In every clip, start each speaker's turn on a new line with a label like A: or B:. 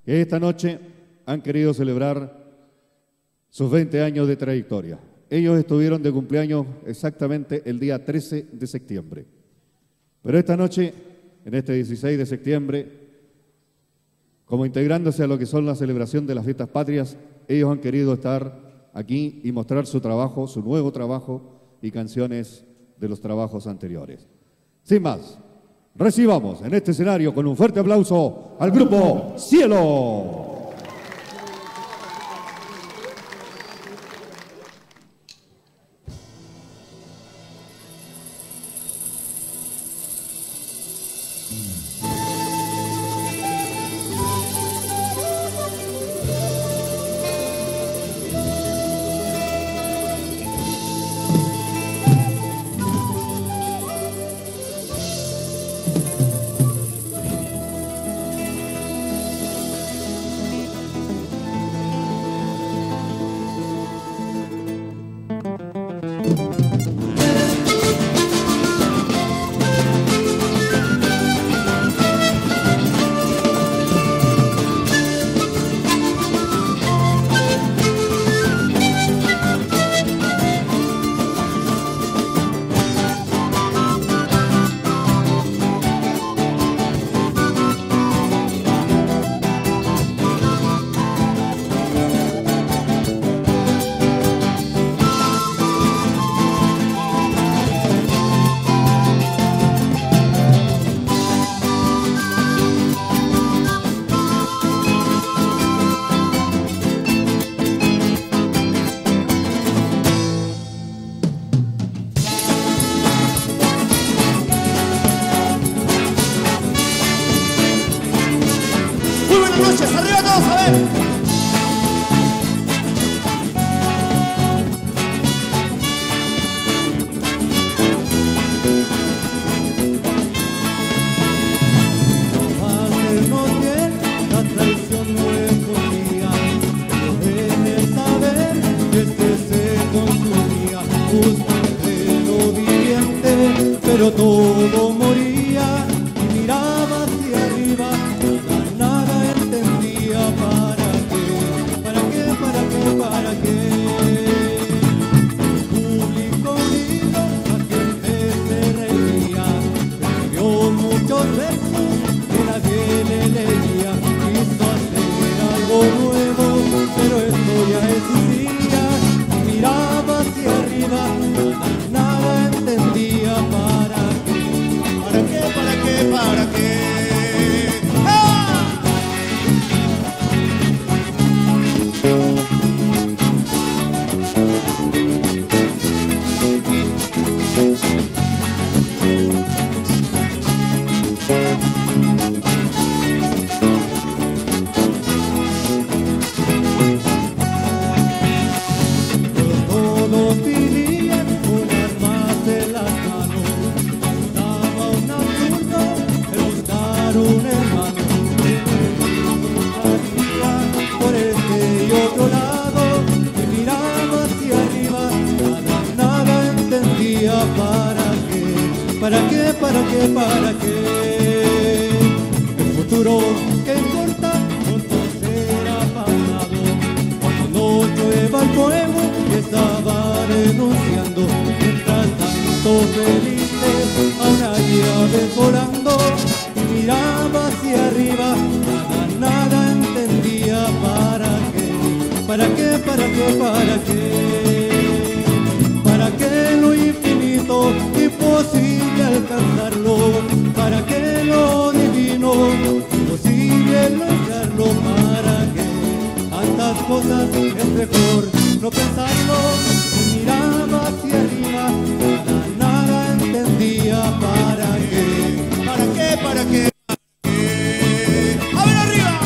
A: que esta noche han querido celebrar sus 20 años de trayectoria. Ellos estuvieron de cumpleaños exactamente el día 13 de septiembre. Pero esta noche, en este 16 de septiembre, como integrándose a lo que son la celebración de las fiestas patrias, ellos han querido estar aquí y mostrar su trabajo, su nuevo trabajo y canciones de los trabajos anteriores. Sin más, recibamos en este escenario con un fuerte aplauso al grupo Cielo.
B: Pero todo moría y miraba hacia arriba, nada entendía para qué, para qué, para qué, para qué. El público unido, la gente se reía, escribió muchos versos que nadie le leía, quiso hacer algo nuevo, pero esto ya existía, y miraba hacia arriba, nada entendía para qué, para qué, para qué. ¡Ah! Todos vivían con armas en las manos, estaba un absurdo el buscar un hermano, por este y otro lado, y miraba hacia arriba, nada entendía para qué, para qué, para qué, para qué. El futuro que importa, pronto será pasado, cuando no llueva el fuego que estaba denunciando, mientras tanto felices a una llave volando, y miraba hacia arriba, nada entendía para qué, para qué, para qué, para qué, para qué lo infinito, imposible alcanzarlo, para qué lo divino, imposible lograrlo, para qué tantas cosas es mejor no pensarlo, y miraba hacia arriba, nada entendía para qué, para qué, para qué. ¡A ver arriba!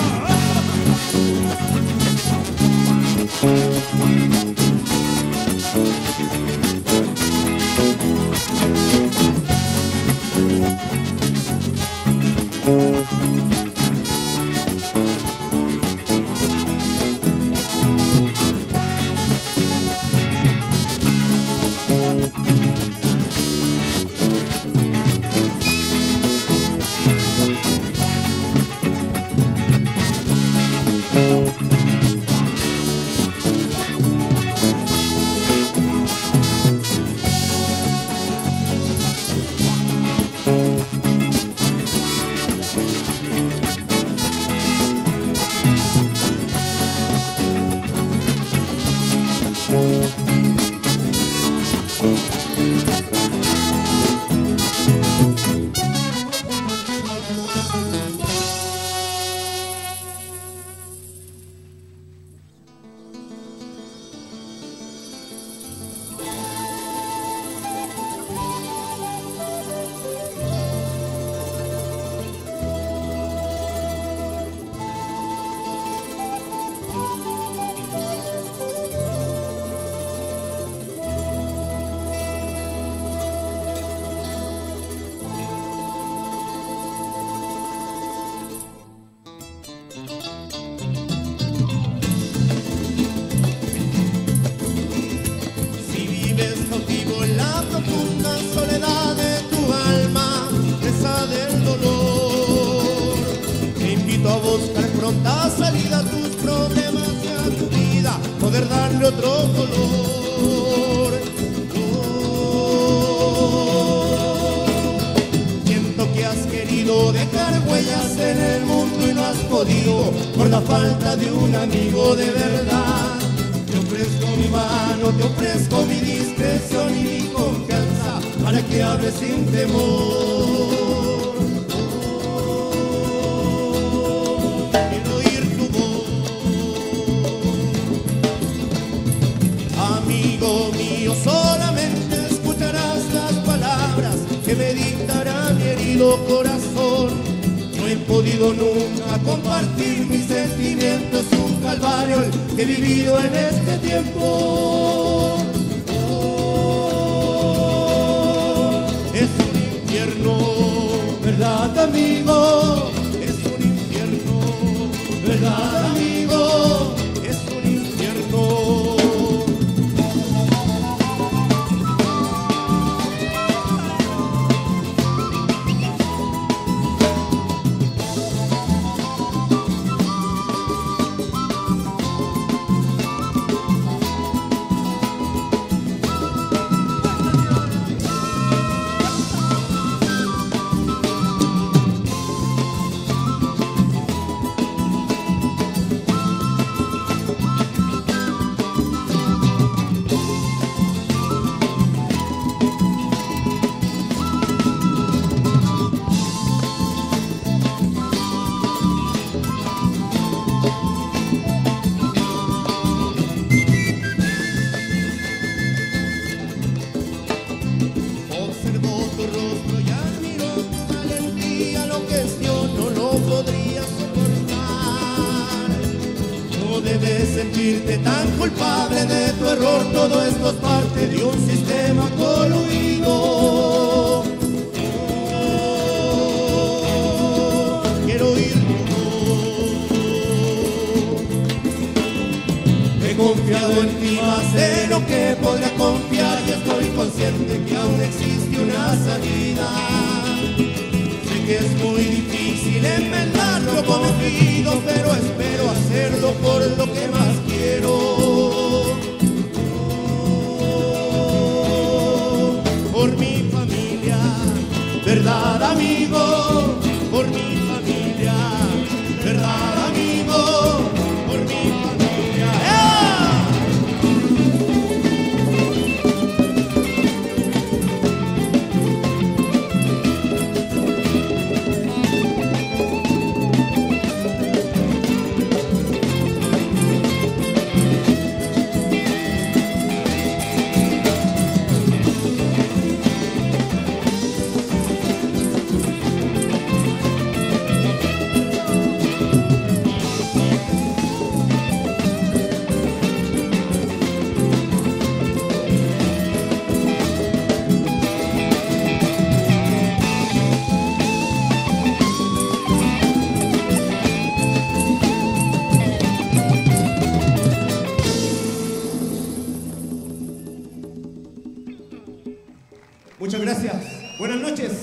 C: Muchas gracias. Buenas noches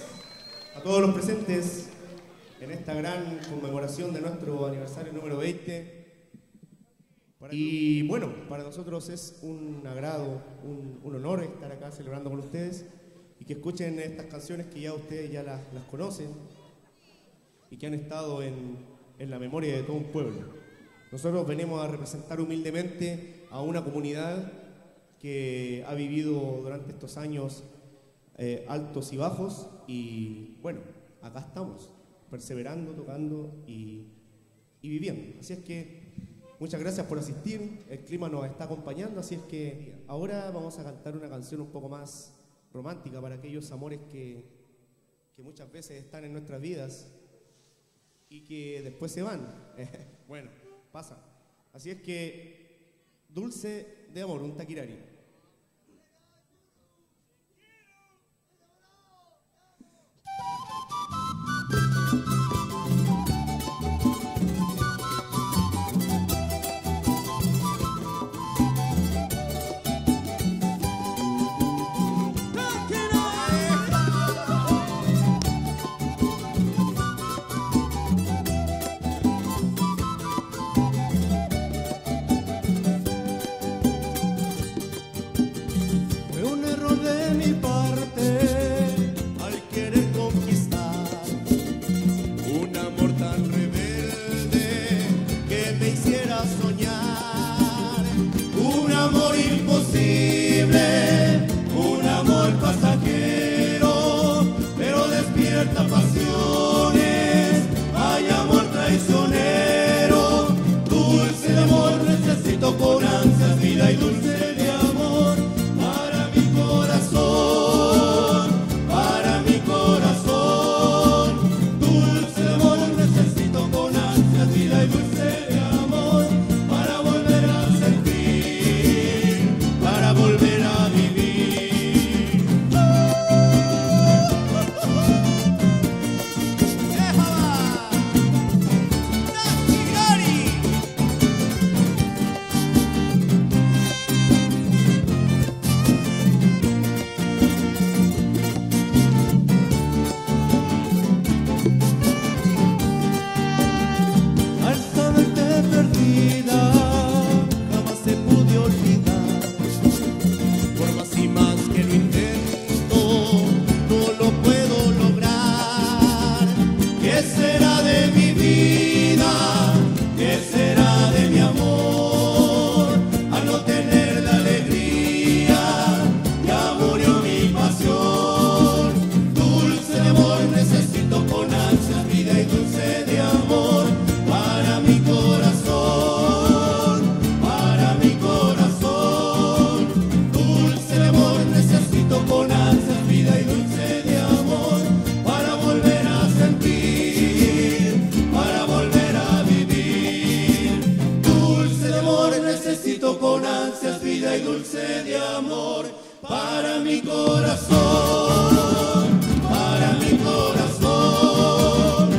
C: a todos los presentes en esta gran conmemoración de nuestro aniversario número 20. Y bueno, para nosotros es un agrado, un honor estar acá celebrando con ustedes y que escuchen estas canciones que ya ustedes ya las conocen y que han estado en la memoria de todo un pueblo. Nosotros venimos a representar humildemente a una comunidad que ha vivido durante estos años altos y bajos, y bueno, acá estamos, perseverando, tocando y viviendo. Así es que muchas gracias por asistir, el clima nos está acompañando, así es que ahora vamos a cantar una canción un poco más romántica para aquellos amores que muchas veces están en nuestras vidas y que después se van. Bueno, pasa. Así es que Dulce de Amor, un taquirari.
B: Con ansias, vida y dulce de amor, para mi corazón, para mi corazón. Dulce de amor necesito con ansias, vida y dulce de amor, para volver a sentir, para volver a vivir. Con ansias, vida y dulce de amor, para mi corazón, para mi corazón.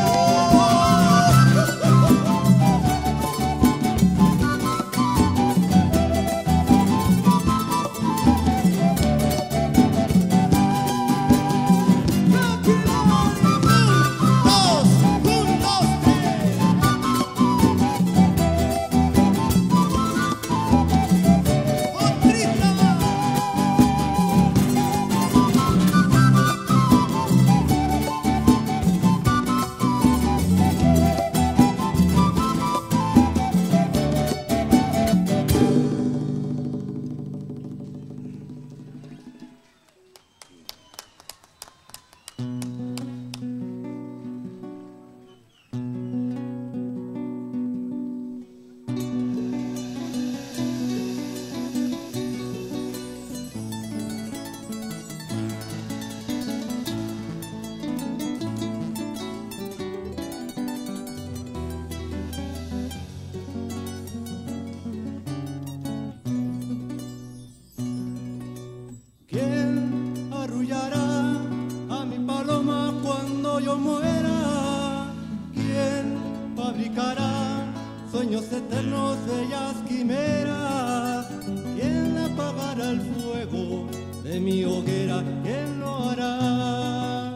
B: Yo muera, ¿quién fabricará sueños eternos, bellas quimeras? ¿Quién apagará el fuego de mi hoguera? ¿Quién lo hará?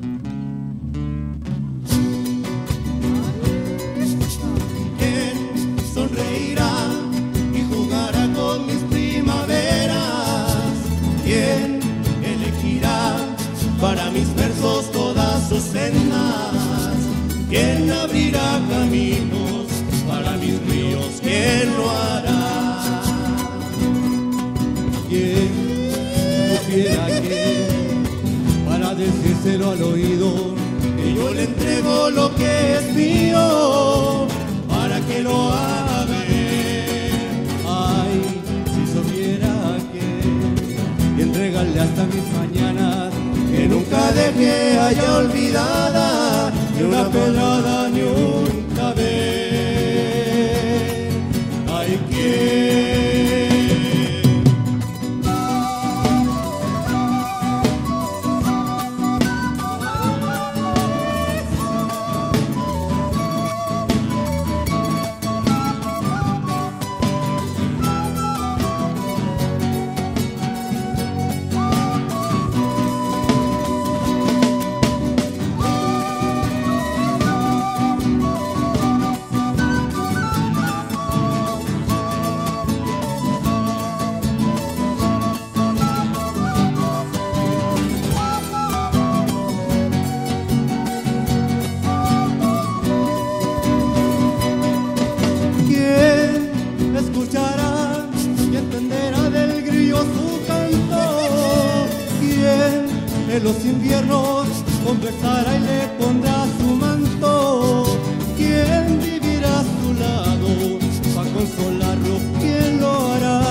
B: ¿Quién sonreirá y jugará con mis primaveras? ¿Quién elegirá para mis versos todas sus sendas? ¿Quién abrirá caminos para mis ríos? ¿Quién lo hará? al oído, que yo le entrego lo que es mío, para que lo haga ver. Ay, si supiera que, y entregarle hasta mis mañanas, que nunca dejé allá olvidada, ni una pedrada, ni un clavel. Ay, que en los inviernos conversará y le pondrá su manto. ¿Quién vivirá a su lado para consolarlo? ¿Quién lo hará?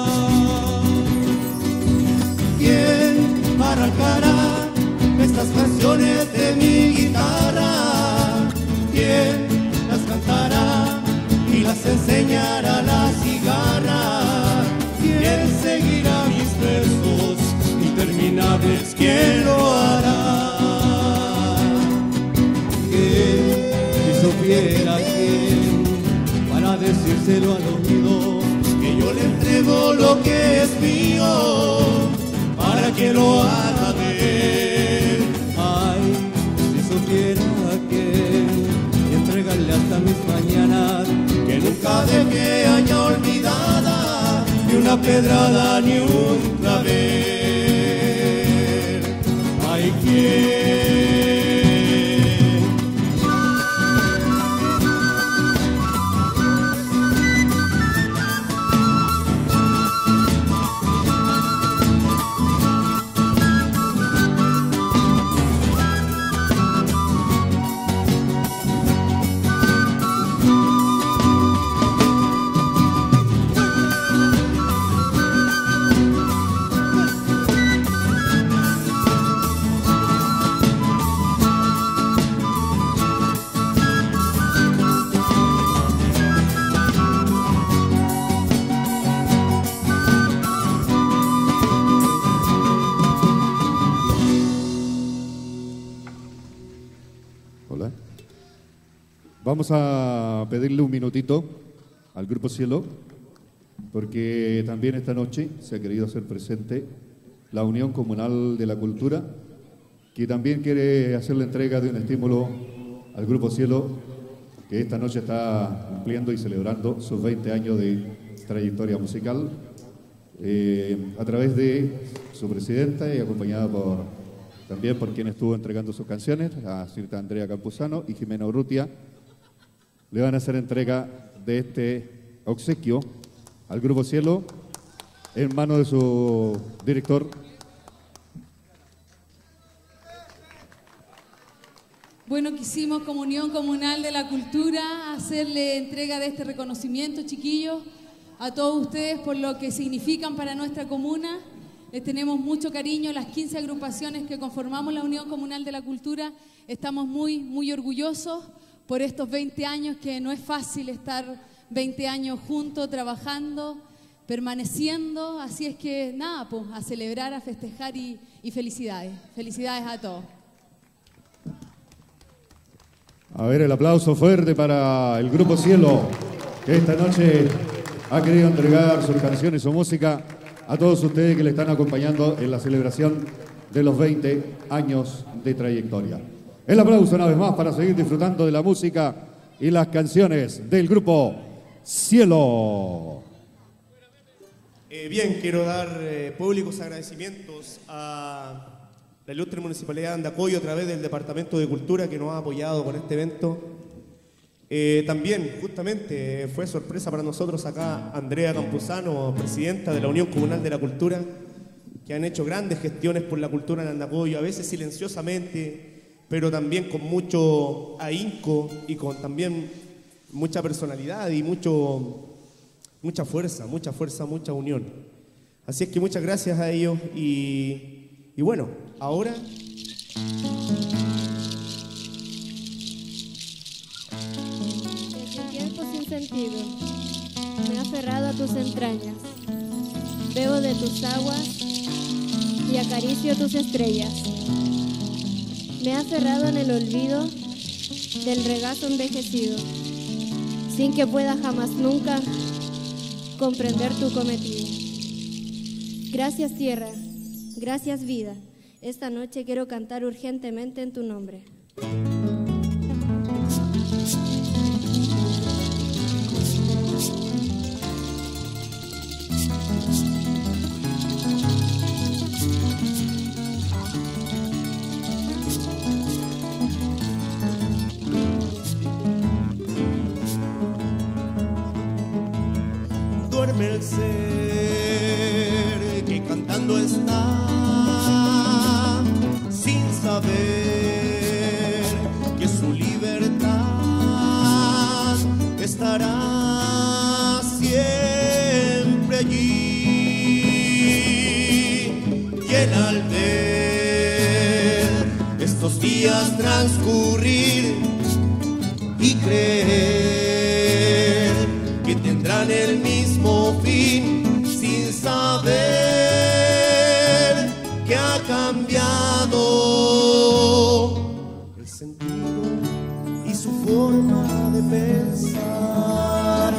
B: ¿Quién arrancará estas canciones de mi guitarra? ¿Quién las cantará y las enseñará a la cigarra? ¿Quién seguirá mis versos interminables? ¿Quién lo hará? ¿Quién, si supiera quién, para decírselo al oído, que yo le entrego lo que es mío, para que lo haga ver? Ay, si supiera quién, y entregarle hasta mis mañanas, que nunca dejé allá olvidada, ni una pedrada, ni un clavel. Ay, ¿quién?
A: Vamos a pedirle un minutito al Grupo Cielo, porque también esta noche se ha querido hacer presente la Unión Comunal de la Cultura, que también quiere hacer la entrega de un estímulo al Grupo Cielo, que esta noche está cumpliendo y celebrando sus 20 años de trayectoria musical, a través de su presidenta y acompañada también por quien estuvo entregando sus canciones, a Cirta Andrea Campuzano y Jimena Urrutia. Le van a hacer entrega de este obsequio al Grupo Cielo en manos de su director.
D: Bueno, quisimos como Unión Comunal de la Cultura hacerle entrega de este reconocimiento, chiquillos, a todos ustedes por lo que significan para nuestra comuna. Les tenemos mucho cariño, las 15 agrupaciones que conformamos la Unión Comunal de la Cultura. Estamos muy orgullosos por estos 20 años, que no es fácil estar 20 años juntos, trabajando, permaneciendo. Así es que nada, pues a celebrar, a festejar y felicidades. Felicidades a todos.
A: A ver, el aplauso fuerte para el Grupo Cielo, que esta noche ha querido entregar sus canciones y su música a todos ustedes que le están acompañando en la celebración de los 20 años de trayectoria. El aplauso una vez más para seguir disfrutando de la música y las canciones del Grupo Cielo.
C: Bien, quiero dar públicos agradecimientos a la ilustre Municipalidad de Andacoyo a través del Departamento de Cultura que nos ha apoyado con este evento. También, justamente, fue sorpresa para nosotros acá Andrea Campuzano, presidenta de la Unión Comunal de la Cultura, que han hecho grandes gestiones por la cultura en Andacoyo, a veces silenciosamente, pero también con mucho ahínco y con también mucha personalidad y mucha fuerza, mucha unión. Así es que muchas gracias a ellos y bueno, ahora...
E: Desde tiempo sin sentido, me he aferrado a tus entrañas, bebo de tus aguas y acaricio tus estrellas. Me he aferrado en el olvido del regazo envejecido, sin que pueda jamás nunca comprender tu cometido. Gracias tierra, gracias vida, esta noche quiero cantar urgentemente en tu nombre.
C: Duerme el ser que cantando está, sin saber que su libertad estará siempre allí. Y él al ver estos días transcurrir y creer que tendrán el mismo fin, sin saber que ha cambiado el sentido y su forma de pensar.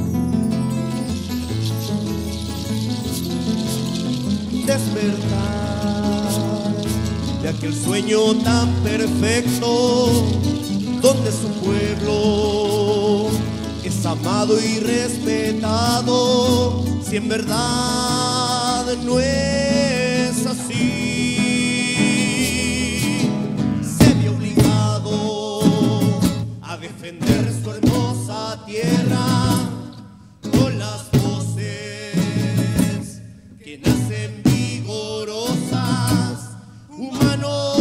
C: Despertar de aquel sueño tan perfecto donde su pueblo es amado y respetado, si en verdad no es así. Se ve obligado a defender su hermosa tierra con las voces que nacen vigorosas, humanos.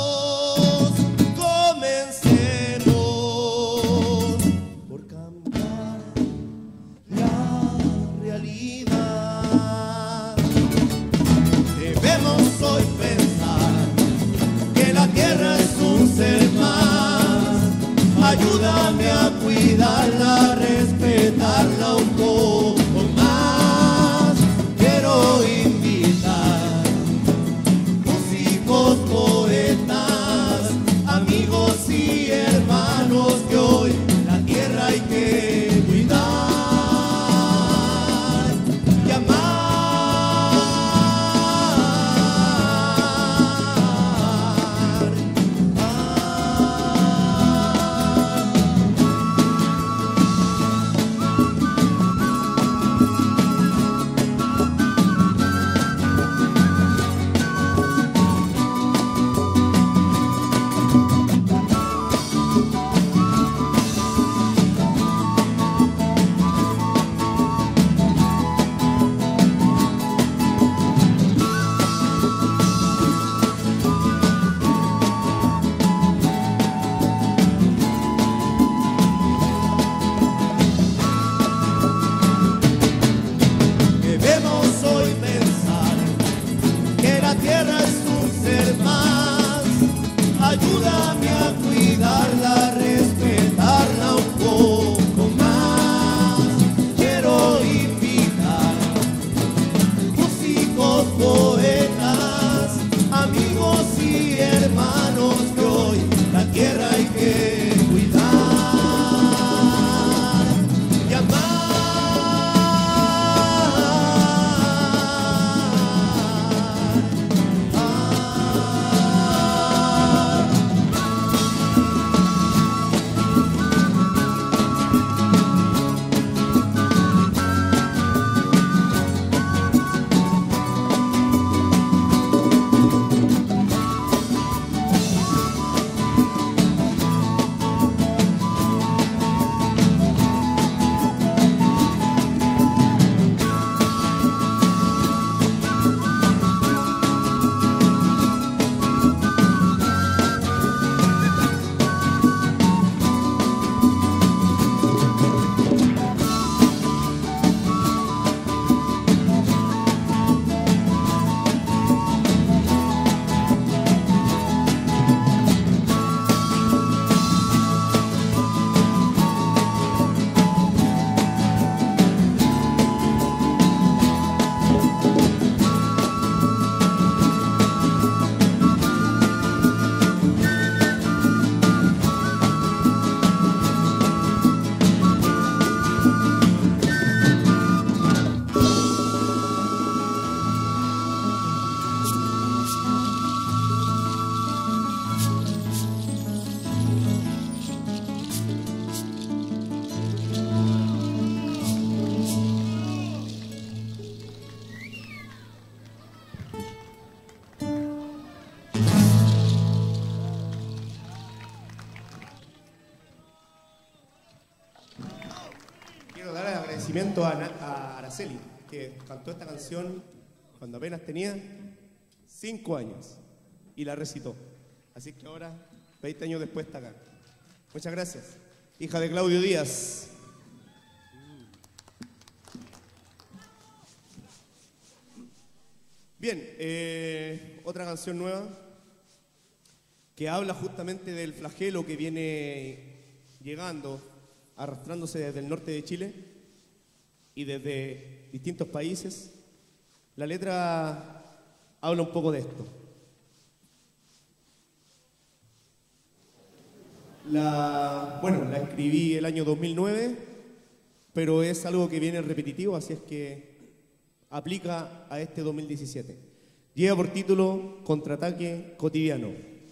C: Ayúdame a cuidarla, a respetarla un poco más. Quiero invitar músicos, poetas, amigos y hermanos, que hoy la tierra hay que cuidar y amar. Ayúdame a cuidarla, a respetarla un poco más. Quiero invitar músicos, poetas, amigos y hermanos, que hoy la tierra hay que cuidar y amar. agradecimiento a Araceli, que cantó esta canción cuando apenas tenía 5 años y la recitó. Así que ahora, 20 años después, está acá. Muchas gracias. Hija de Claudio Díaz. Bien, otra canción nueva que habla justamente del flagelo que viene llegando, arrastrándose desde el norte de Chile y desde distintos países. La letra habla un poco de esto. La escribí el año 2009, pero es algo que viene repetitivo, así es que aplica a este 2017. Lleva por título Contraataque Cotidiano.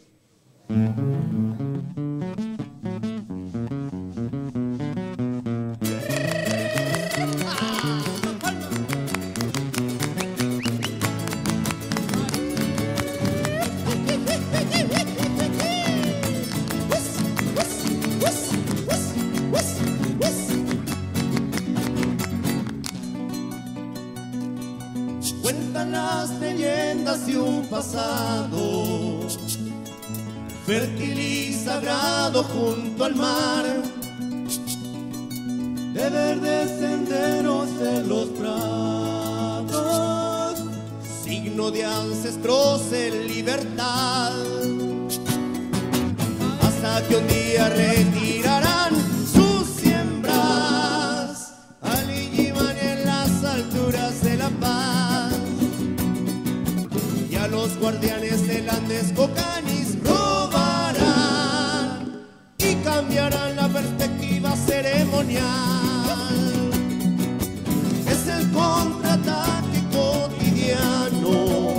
B: Cuentan las leyendas de un pasado fértil y sagrado junto al mar, de verdes senderos en los prados,
C: Signo de ancestros en libertad,
B: hasta que un día retirarán sus siembras al Illimani en las alturas de La Paz, y a los guardianes del Andes Cocanis robarán y cambiarán la perspectiva ceremonial. Es el contraataque cotidiano,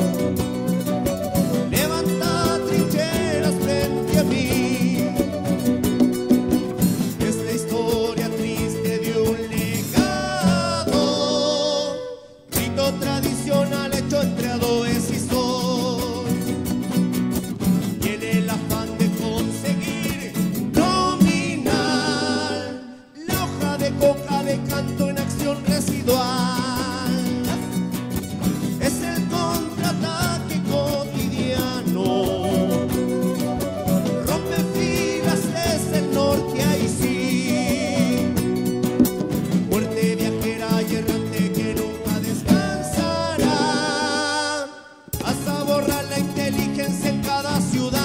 B: levanta trincheras frente a mí. Es la historia triste de un legado, rito tradicional hecho entre adoes y sol, y en el afán de conseguir dominar la hoja de coca de canto en acción residual. Es el contraataque cotidiano, rompe filas desde el norte, ahí sí. Muerte viajera y errante que nunca descansará, hasta borrar la inteligencia en cada ciudad.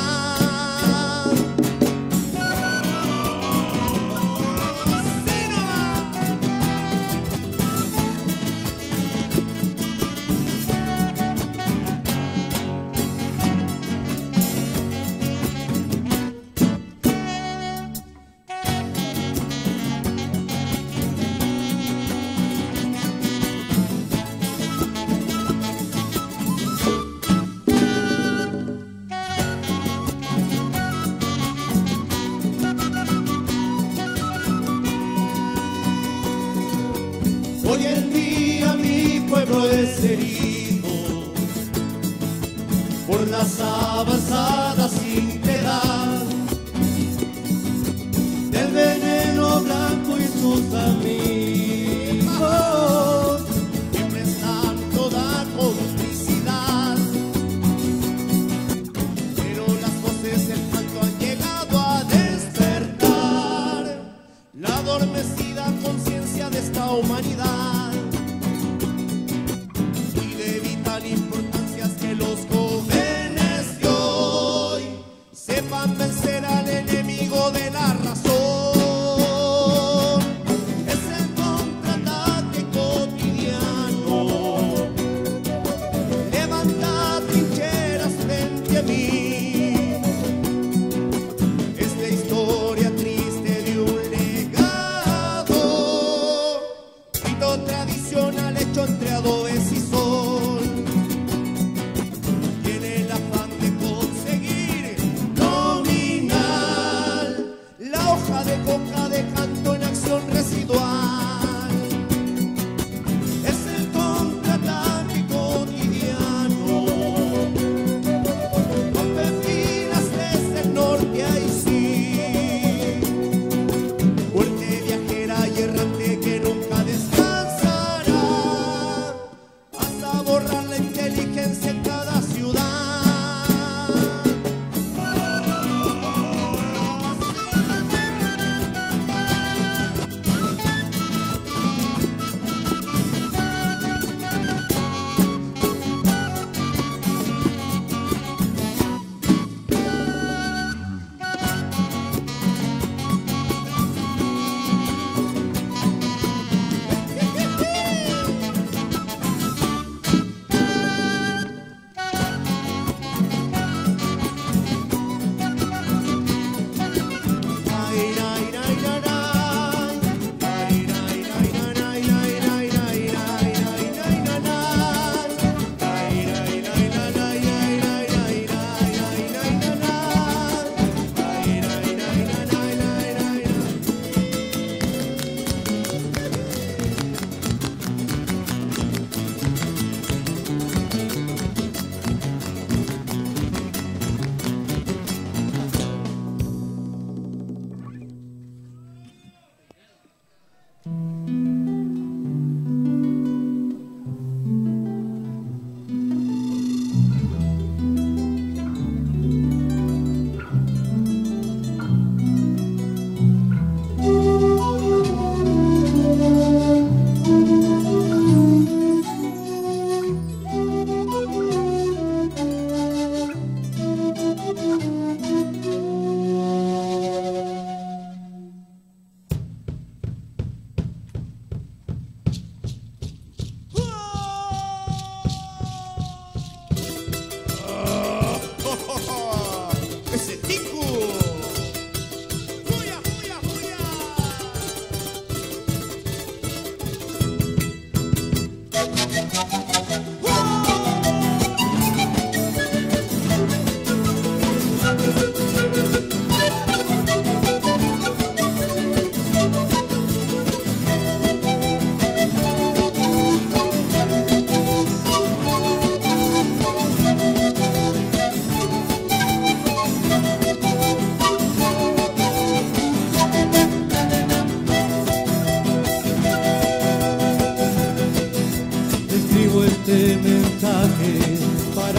B: ¡Sí, no! Hoy en día mi pueblo es herido por las avanzadas sin piedad del veneno blanco y sus amigos que prestan toda complicidad, pero las voces del canto han llegado a despertar la adormecida conciencia de esta humanidad, y de vital importancia es que los jóvenes de hoy sepan vencer al enemigo de la razón. Es el contraataque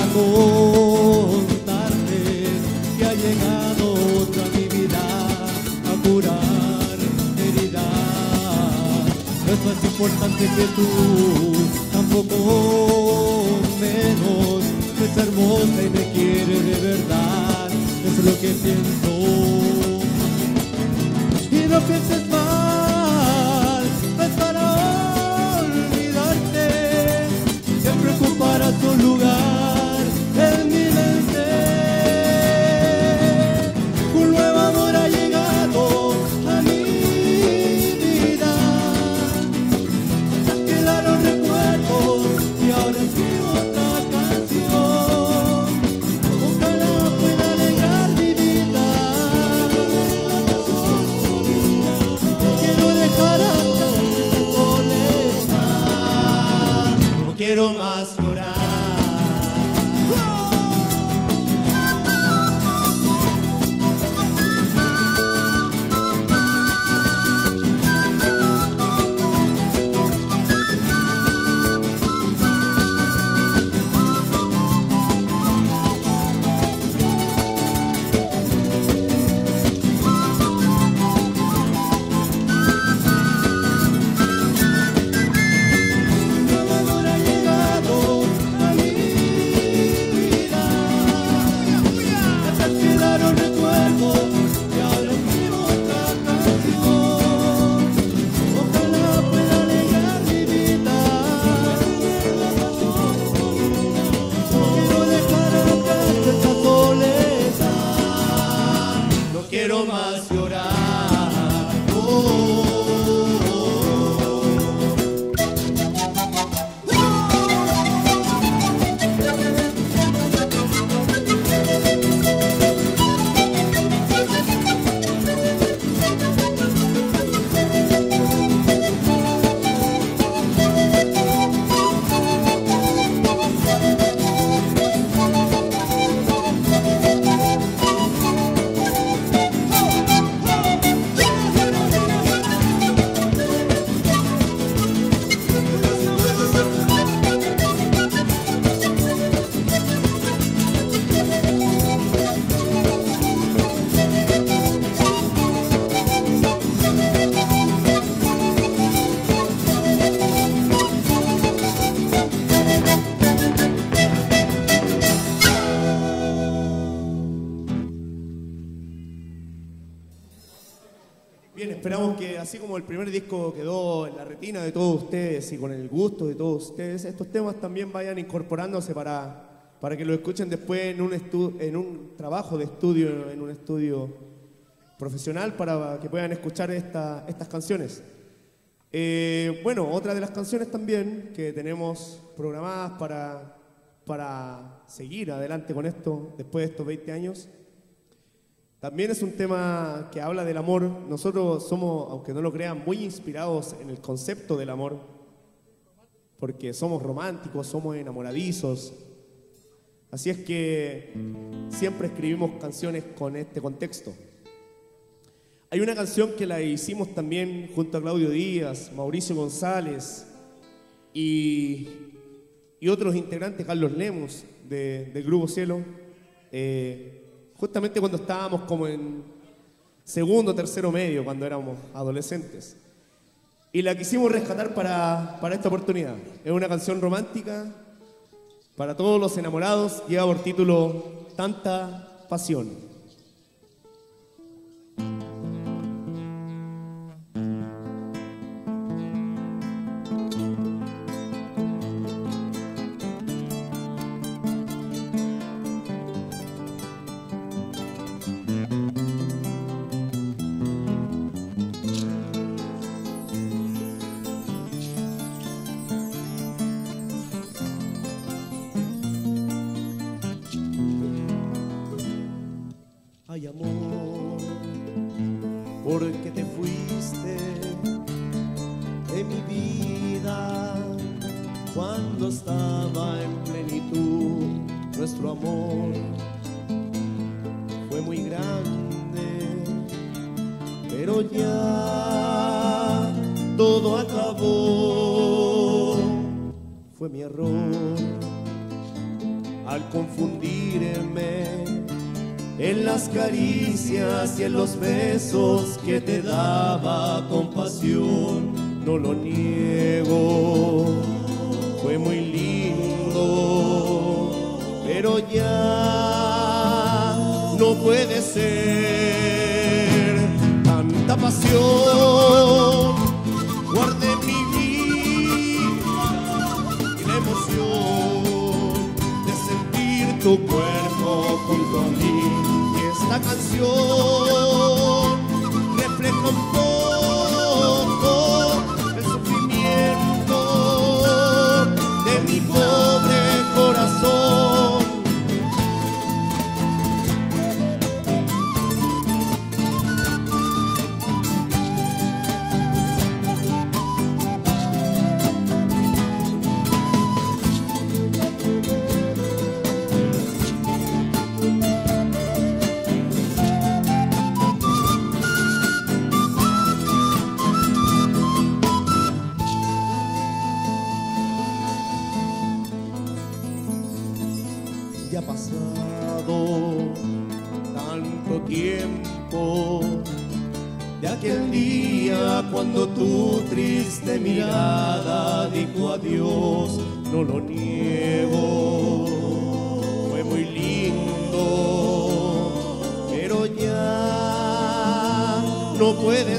B: contarte que ha llegado otra mi vida a curar heridas. No es más importante que tú, tampoco menos. Es hermosa y me quiere de verdad, eso es lo que pienso. Y no pienses mal, no es para olvidarte, siempre ocuparás tu lugar en mi mente. Un nuevo amor ha llegado a mi vida, quedaron recuerdos y ahora escribo otra canción. Ojalá pueda alegrar mi vida. Quiero dejar atrás esta soledad, no quiero más llorar. Quiero más llorar. Bien, esperamos que así como el primer disco quedó en la retina de todos ustedes y con el gusto de todos ustedes, estos temas también vayan incorporándose para que lo escuchen después en un trabajo de estudio, en un estudio profesional, para que puedan escuchar estas canciones. Bueno, otra de las canciones también que tenemos programadas para seguir adelante con esto después de estos 20 años. También es un tema que habla del amor. Nosotros somos, aunque no lo crean, muy inspirados en el concepto del amor, porque somos románticos, somos enamoradizos. Así es que siempre escribimos canciones con este contexto. Hay una canción que la hicimos también junto a Claudio Díaz, Mauricio González y otros integrantes, Carlos Lemos, del Grupo Cielo, justamente cuando estábamos como en segundo, tercero medio, cuando éramos adolescentes. Y la quisimos rescatar para esta oportunidad. Es una canción romántica para todos los enamorados, lleva por título Tanta Pasión. Ay, amor, porque te fuiste de mi vida cuando estaba en plenitud. Nuestro amor fue muy grande, pero ya todo acabó. Fue mi error
C: al confundirme en las caricias y en los besos que te daba con pasión. No lo niego, fue muy lindo, pero ya no puede ser tanta pasión. Guardé mi vida y la emoción de sentir tu cuerpo junto a mí. Y esta canción refleja un poco el sufrimiento de mi pobre corazón. Ya ha pasado tanto tiempo de aquel día cuando tu triste mirada dijo adiós. No lo niego, fue muy lindo, pero ya no puede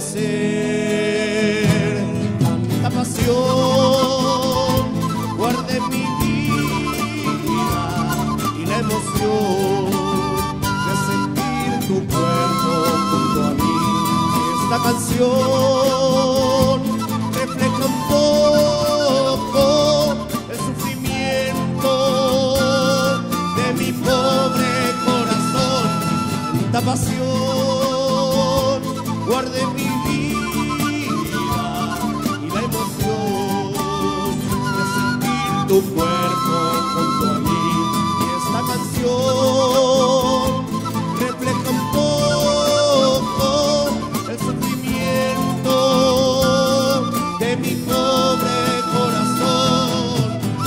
C: ser tanta pasión. Guardé mi vida y la emoción de sentir tu cuerpo junto a mí. Esta canción refleja un poco el sufrimiento de mi pobre corazón. Tanta pasión, guardé mi vida y la emoción de sentir tu cuerpo junto a mí. Y esta canción refleja un poco el sufrimiento de mi pobre corazón.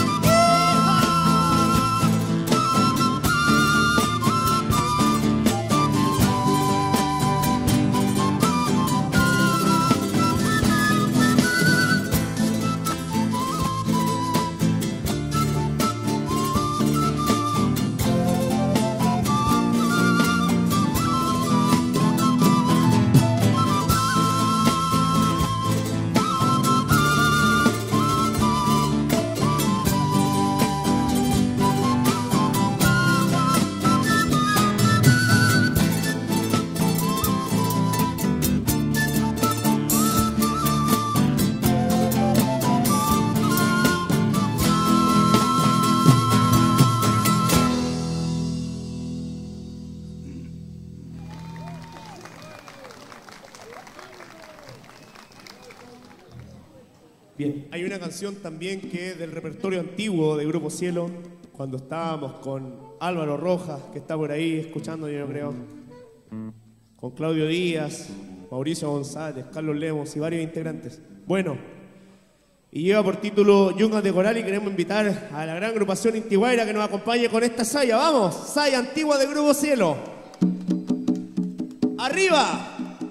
C: Bien, hay una canción también que es del repertorio antiguo de Grupo Cielo, cuando estábamos con Álvaro Rojas, que está por ahí escuchando, yo creo, con Claudio Díaz, Mauricio González, Carlos Lemos y varios integrantes. Bueno, y lleva por título Yungas de Coral, y queremos invitar a la gran agrupación Intiguaira que nos acompañe con esta saya. ¡Vamos! Saya antigua de Grupo Cielo. ¡Arriba!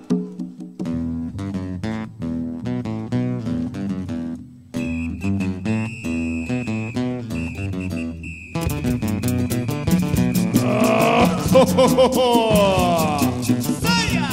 C: ¡Saya!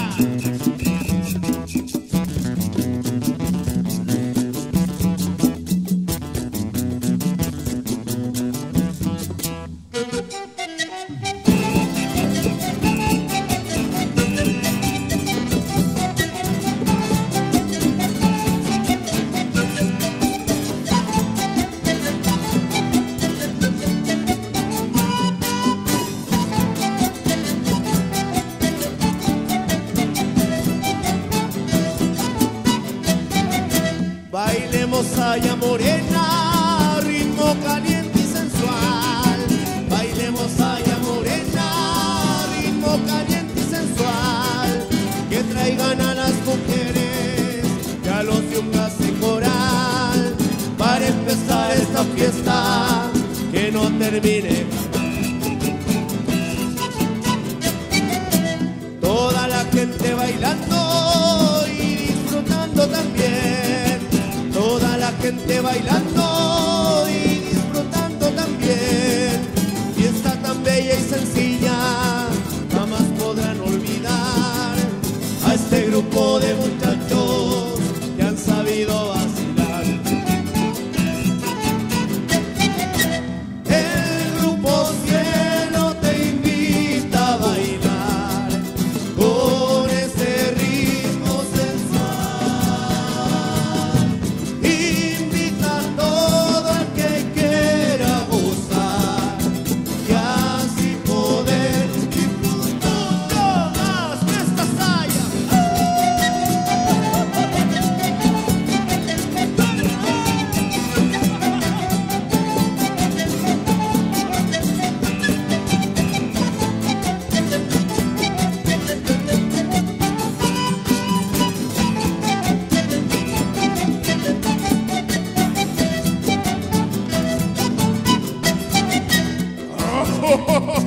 C: Bailemos saya morena, ritmo caliente y sensual. Bailemos saya morena, ritmo caliente y sensual. Que traigan a las mujeres y a los yungas de coral, para empezar esta fiesta que no termine.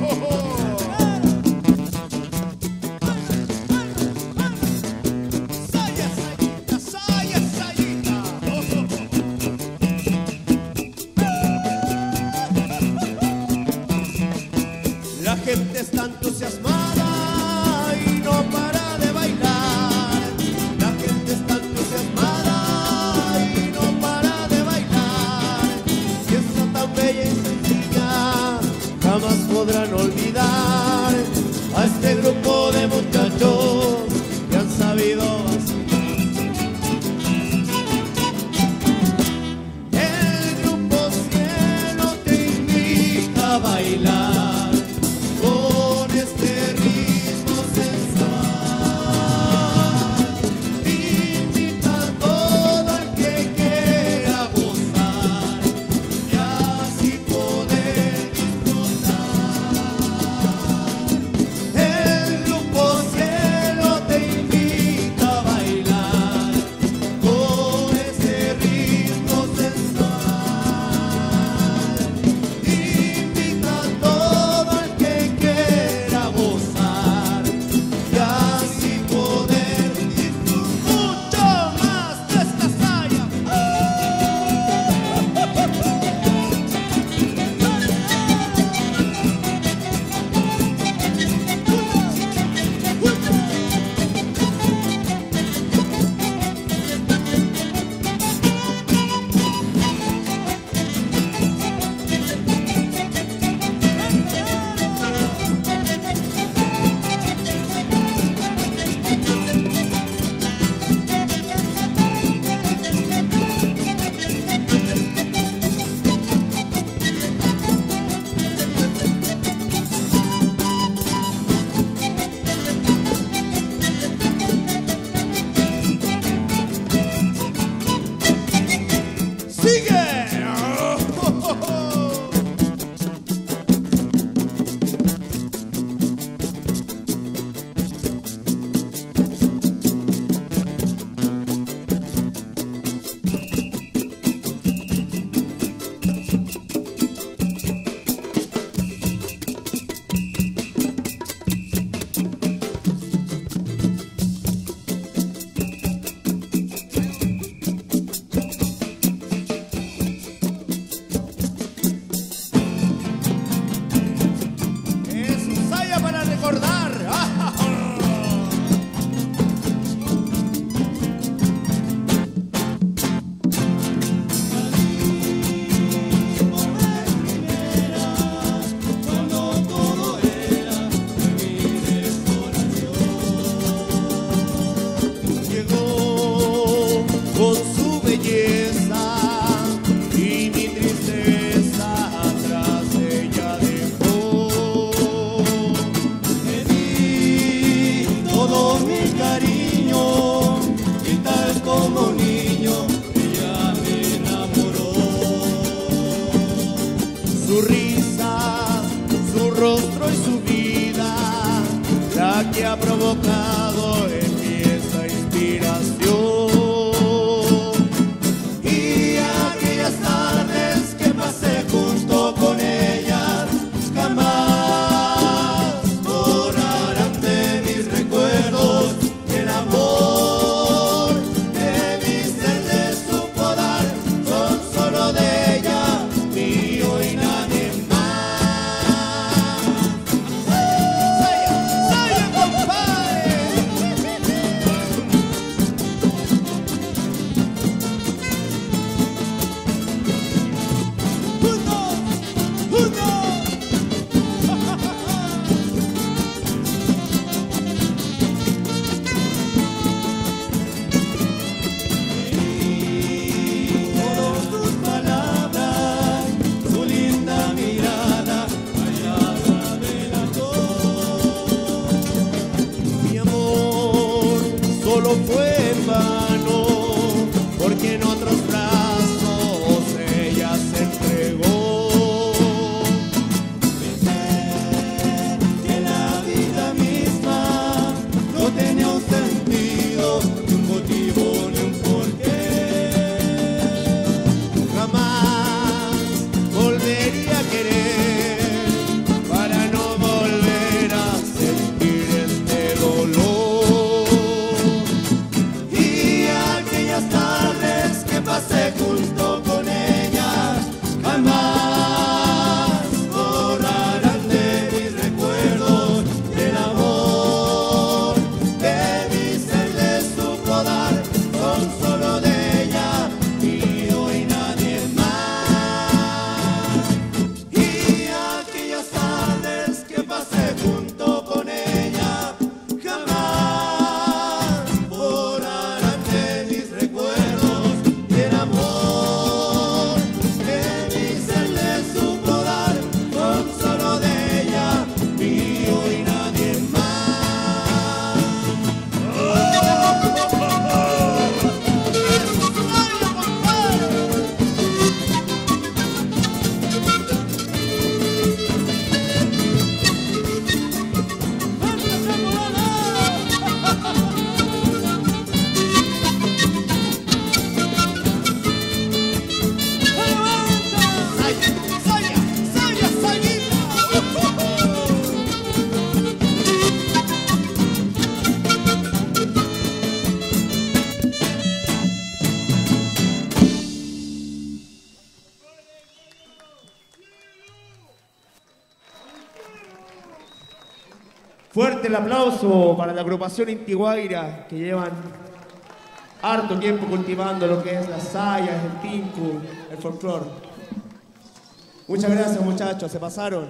C: La gente está entusiasmada y no para de bailar. La gente está entusiasmada y no para de bailar. Fiesta tan bella y sencilla, jamás podrán olvidar a este grupo de muchachos que han sabido vacilar. El grupo Cielo te invita a bailar.
F: su risa, su rostro y su vida, la que ha provocado en mí esa inspiración. Y aquellas tardes que pasé junto con ella, jamás borrarán de mis recuerdos el amor que mi ser le supo dar. Son solo de ella, mío y nadie más. ¡Saya, compadre!
C: Fuerte el aplauso para la agrupación Intiguaira, que llevan harto tiempo cultivando lo que es las sayas, el tinku, el folclore. Muchas gracias, muchachos, se pasaron.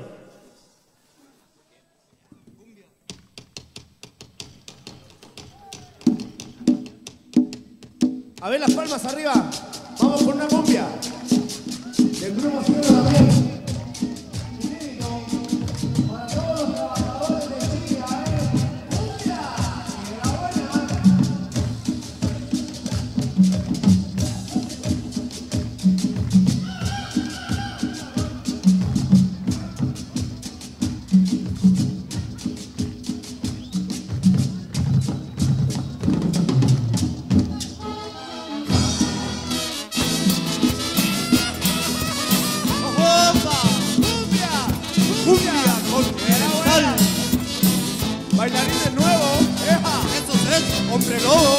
C: A ver las palmas arriba. Vamos con una cumbia. Del grupo Cielo también. Para todos los trabajadores de Chile, a ver, cumbia. Bailarines nuevos, eso es, hombre lobo.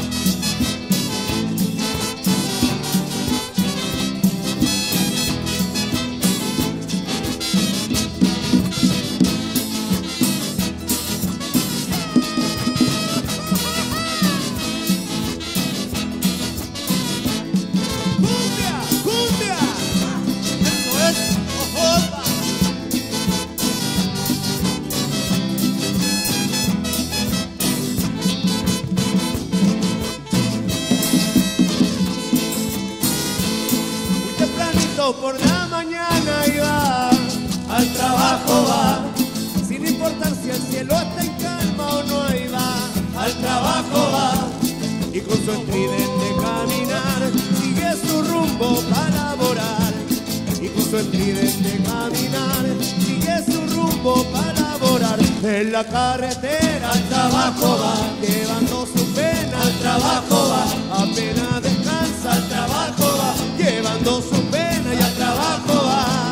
C: Cumbia, cumbia, eso es, ojopa. Por la mañana iba, al trabajo va, sin importar si el cielo está en calma o no iba, al trabajo va, y con su estridente caminar, sigue su rumbo para laborar, y con su estridente caminar, sigue su rumbo para laborar, en la carretera al trabajo va, llevando su pena al trabajo va, apenas descansa al trabajo va, llevando su pena y al trabajo va.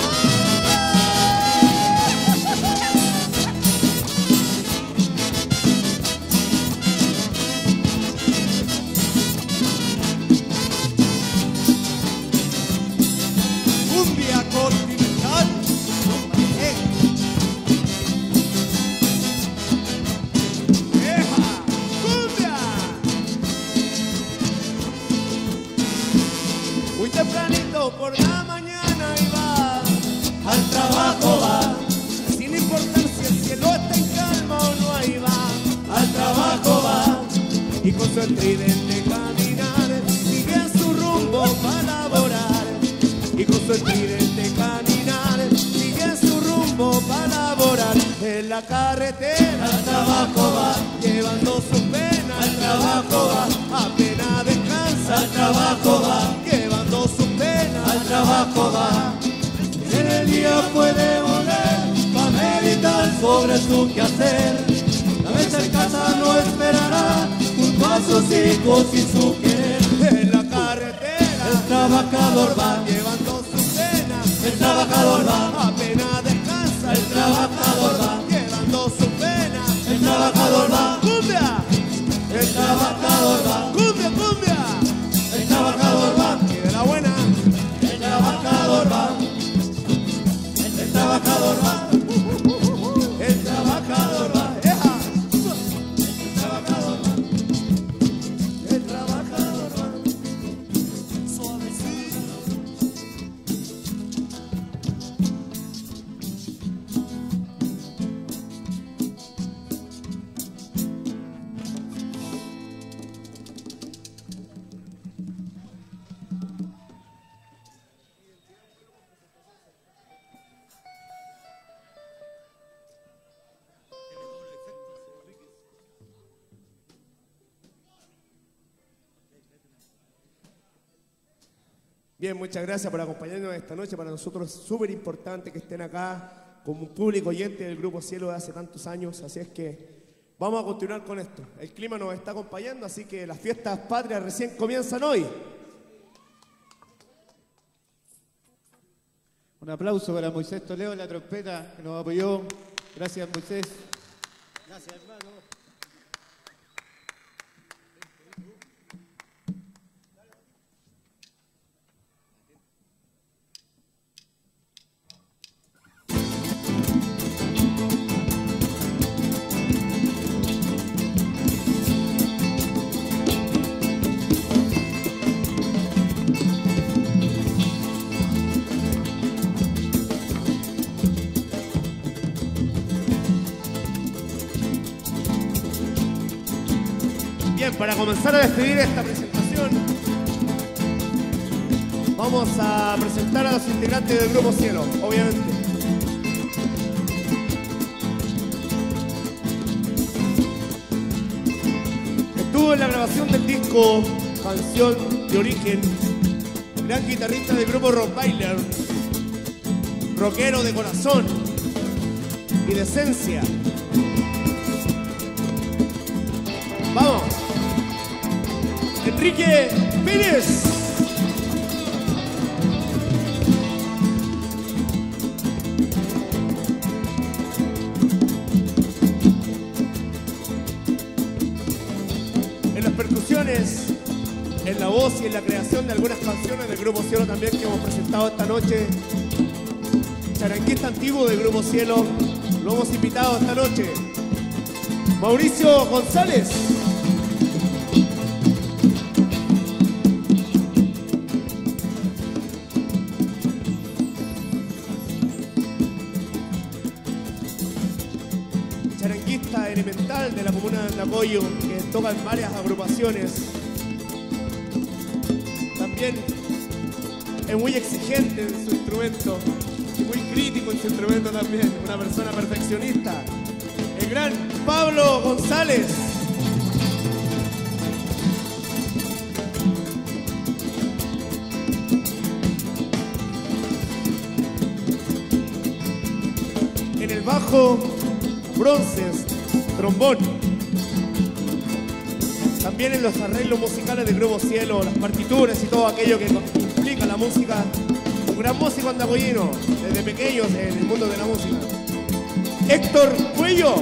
C: Cumbia continental. Cumbia. Muy tempranito por la mañana iba, al trabajo va, sin importar si el cielo está en calma o no iba, al trabajo va, y con su estridente caminar, sigue su rumbo para laborar, y con su estridente caminar, sigue su rumbo para laborar, en la carretera al trabajo va, llevando su pena al trabajo va, apenas descansa al trabajo va, llevando su pena al trabajo va. En el día puede volver para meditar sobre su quehacer. A veces en casa no esperará junto a sus hijos y su querer. En la carretera el trabajador va, llevando su pena. El trabajador va, apenas descansa. El trabajador va, llevando su pena. El trabajador va, cumbia. El trabajador va, cumbia, cumbia. El trabajador va, y de la buena. El trabajador va. El trabajador va. El trabajador va. El trabajador va. El trabajador va. Suavecito. Bien, muchas gracias por acompañarnos esta noche. Para nosotros es súper importante que estén acá como un público oyente del Grupo Cielo de hace tantos años. Así es que vamos a continuar con esto. El clima nos está acompañando, así que las fiestas patrias recién comienzan hoy.
B: Un aplauso para Moisés Toledo, la trompeta que nos apoyó. Gracias, Moisés. Gracias, hermano.
C: Bien, para comenzar a despedir esta presentación, vamos a presentar a los integrantes del Grupo Cielo, obviamente. Estuvo en la grabación del disco Canción de Origen, gran guitarrista del grupo Rottweiler, rockero de corazón y de esencia. Vamos, Enrique Pérez. En las percusiones, en la voz y en la creación de algunas canciones del Grupo Cielo también que hemos presentado esta noche. Charanguista antiguo del Grupo Cielo, lo hemos invitado esta noche. Mauricio González. Charanguista elemental de la comuna de Andacoyo, que toca en varias agrupaciones. También es muy exigente en su instrumento y muy crítico en su instrumento también, una persona perfeccionista. El gran Pablo González. En el bajo, bronces, trombón. También en los arreglos musicales del Grupo Cielo, las partituras y todo aquello que implica la música. Un gran músico andacoyino, desde pequeños en el mundo de la música. Héctor Cuello.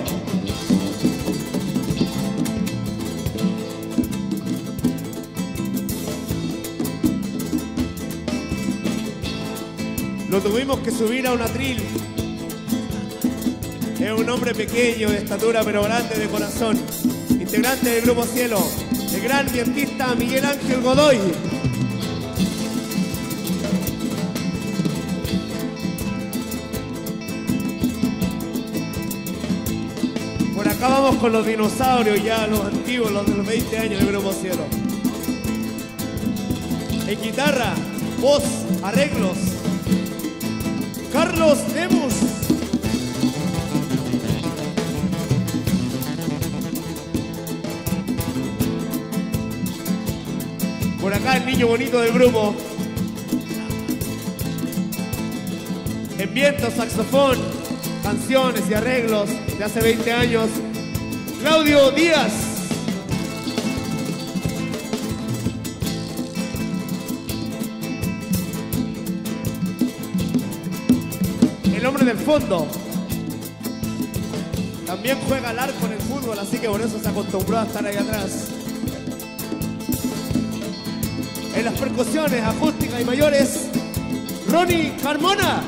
C: Lo tuvimos que subir a un atril. Es un hombre pequeño de estatura pero grande de corazón. Integrante del Grupo Cielo, el gran vientista Miguel Ángel Godoy. Por acá vamos con los dinosaurios ya, los antiguos, los de los 20 años del Grupo Cielo. En guitarra, voz, arreglos, Carlos Lemus. Por acá el niño bonito del grupo. En viento, saxofón, canciones y arreglos de hace 20 años, Claudio Díaz. El hombre del fondo. También juega al arco en el fútbol, así que por eso se acostumbró a estar ahí atrás. En las percusiones acústicas y mayores, Ronnie Carmona.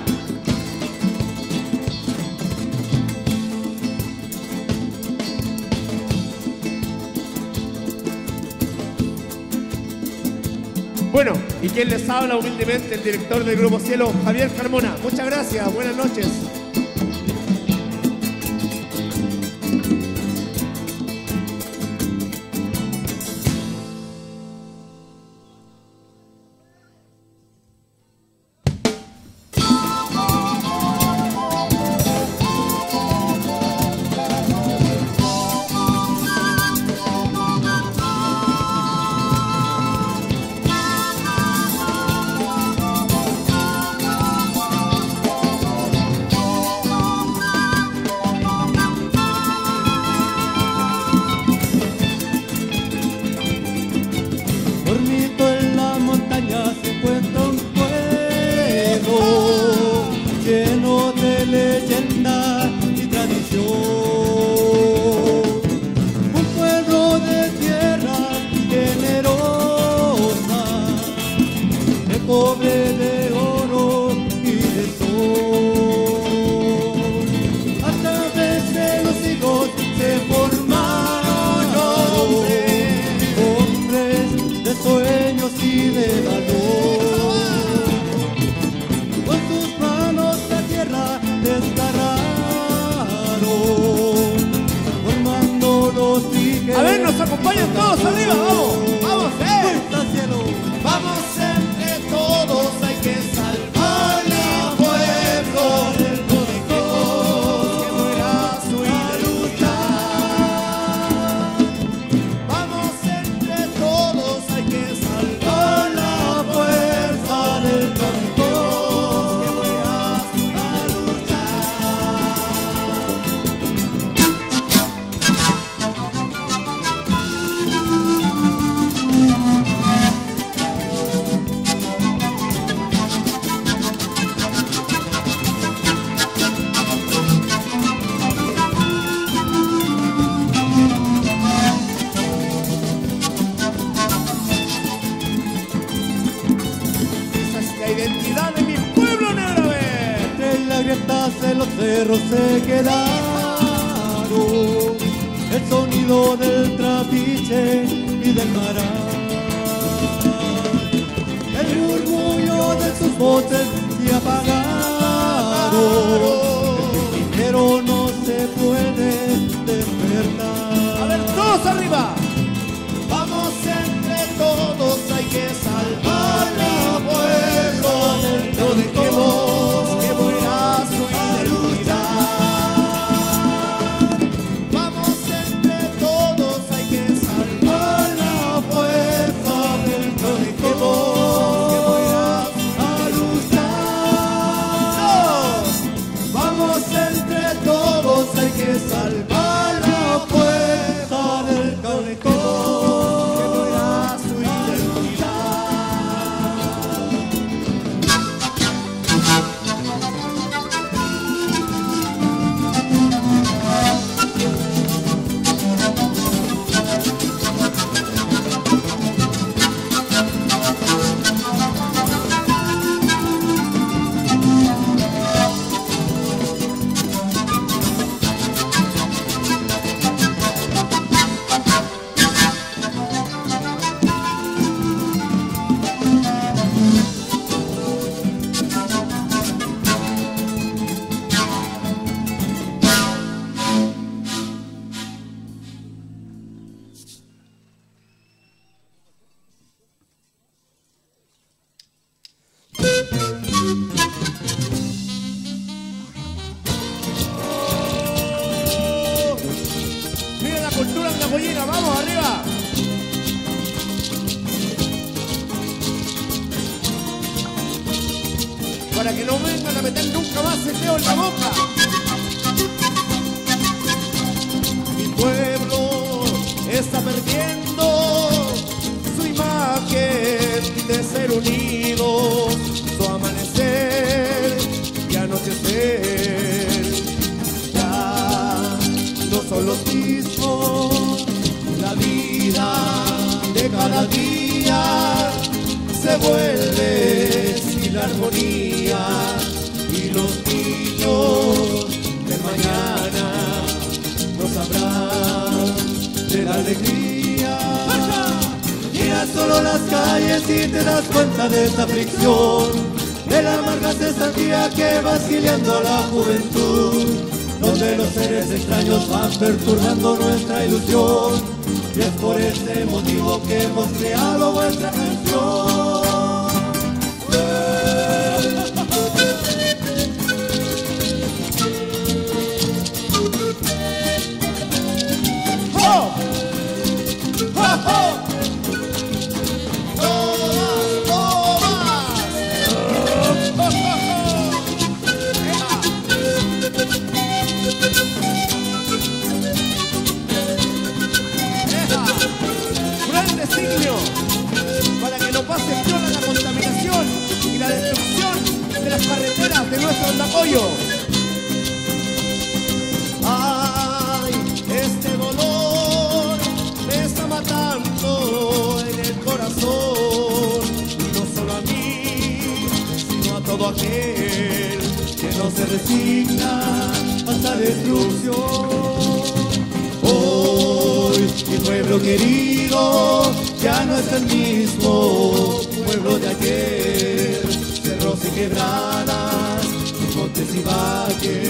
C: Bueno, y quien les habla humildemente, el director del Grupo Cielo, Javier Carmona. Muchas gracias, buenas noches. acompañan todos arriba, vamos, vamos,
B: ¡Fuerza, cielo!
F: Vamos entre todos, hay que salvar al pueblo del conejo que muera su luchar. Vamos entre todos, hay que salvar la fuerza del conejo que muera a luchar. Esa es la identidad de mi pueblo, Negra Verde.
B: Entre las grietas de los cerros se quedaron el sonido del trapiche y del maral, el murmullo de sus voces se apagaron, pero no se puede despertar.
C: A ver, todos arriba.
F: Vamos entre todos, hay que salvar al pueblo del conejo que muera su identidad. Vamos entre todos, hay que salvar la fuerza del conejo que muera a luchar. Vamos entre todos, hay que salvar la fuerza del conejo que muera su identidad.
C: Miren la cultura andacoyina, vamos arriba. Para que no vengan a meter nunca más el dedo en la boca.
F: Mi pueblo está perdiendo su imagen de ser unido, su amanecer y anochecer. Ya no son los mismos, la vida de cada día se vuelve sin la armonía y los niños del mañana no sabrán de la alegría. Mira solo las calles y te das cuenta de esta aflicción, de la amarga cesantía que va auxiliando a la juventud, donde los seres extraños van perturbando nuestra ilusión. Y es por este motivo que hemos creado vuestra canción. ¡Oh! ¡Oh, oh! ¡Todas, todas! ¡Oh, oh, gran designio para que no pase piola la contaminación y la destrucción de las carreteras de nuestro Andacoyo. Ay, este dolor me está matando en el corazón, y no solo a mí, sino a todo aquel que no se resigna a esta destrucción. Hoy mi pueblo querido ya no es el mismo pueblo de ayer. Cerros y quebradas, montes y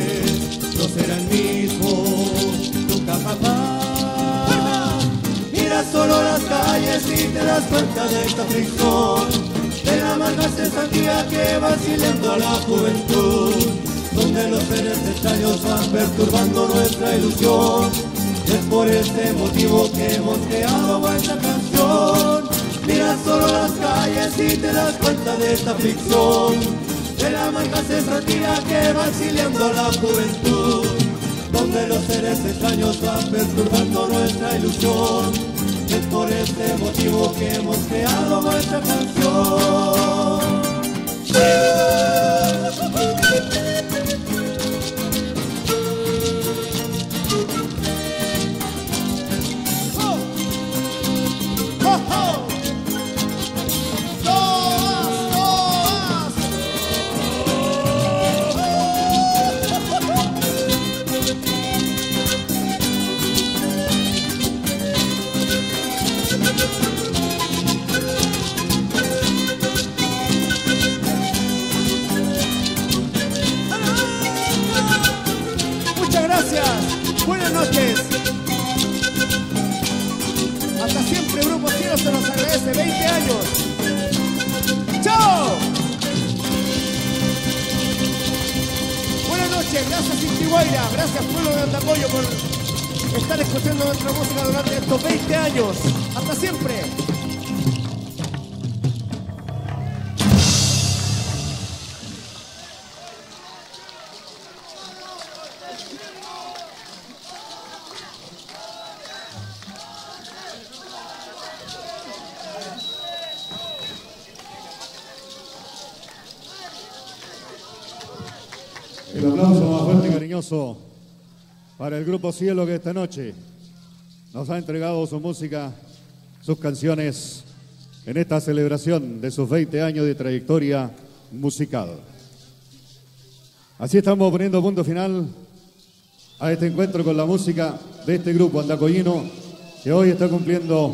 F: valles no serán mismos nunca jamás. Mira solo las calles y te das cuenta de esta fricción, de la amarga cesantía que va auxiliando a la juventud, donde los seres extraños van perturbando nuestra ilusión. Es por este motivo que hemos creado vuestra canción. Mira solo las calles y te das cuenta de esta ficción, de la amarga cesantía que va auxiliando a la juventud, donde los seres extraños van perturbando nuestra ilusión. Es por este motivo que hemos creado vuestra canción.
C: Buenas noches. Hasta siempre, Grupo Cielo se nos agradece. 20 años. ¡Chao! Buenas noches. Gracias, Intihuayra. Gracias, pueblo de Andacoyo, por estar escuchando nuestra música durante estos 20 años. Hasta siempre.
A: El aplauso más fuerte y cariñoso para el Grupo Cielo, que esta noche nos ha entregado su música, sus canciones en esta celebración de sus 20 años de trayectoria musical. Así estamos poniendo punto final a este encuentro con la música de este grupo andacoyino, que hoy está cumpliendo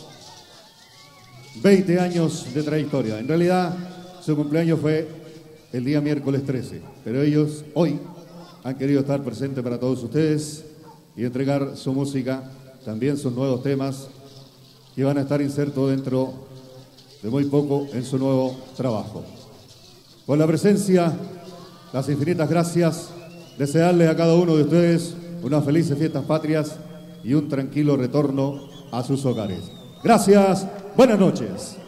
A: 20 años de trayectoria. En realidad, su cumpleaños fue el día miércoles 13, pero ellos hoy han querido estar presentes para todos ustedes y entregar su música, también sus nuevos temas, que van a estar insertos dentro de muy poco en su nuevo trabajo. Con la presencia, las infinitas gracias, desearles a cada uno de ustedes unas felices fiestas patrias y un tranquilo retorno a sus hogares. Gracias, buenas noches.